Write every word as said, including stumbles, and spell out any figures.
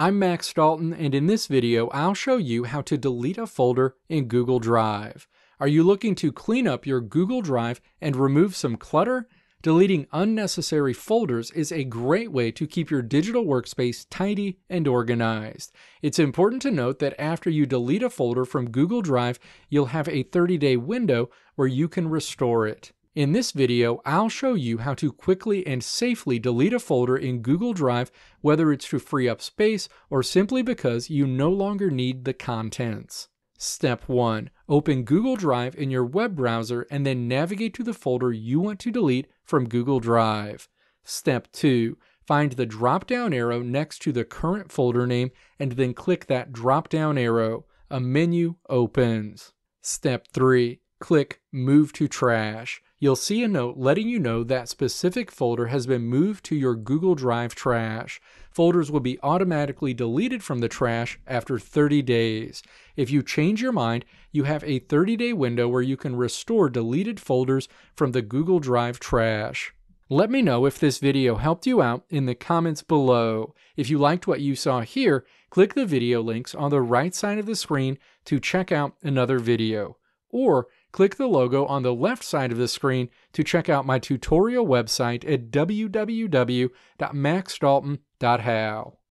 I'm Max Dalton, and in this video I'll show you how to delete a folder in Google Drive. Are you looking to clean up your Google Drive and remove some clutter? Deleting unnecessary folders is a great way to keep your digital workspace tidy and organized. It's important to note that after you delete a folder from Google Drive, you'll have a thirty day window where you can restore it. In this video, I'll show you how to quickly and safely delete a folder in Google Drive, whether it's to free up space or simply because you no longer need the contents. Step one. Open Google Drive in your web browser and then navigate to the folder you want to delete from Google Drive. Step two. Find the drop-down arrow next to the current folder name and then click that drop-down arrow. A menu opens. Step three. Click Move to Trash. You'll see a note letting you know that specific folder has been moved to your Google Drive trash. Folders will be automatically deleted from the trash after thirty days. If you change your mind, you have a thirty day window where you can restore deleted folders from the Google Drive trash. Let me know if this video helped you out in the comments below. If you liked what you saw here, click the video links on the right side of the screen to check out another video. Or click the logo on the left side of the screen to check out my tutorial website at w w w dot max dalton dot how.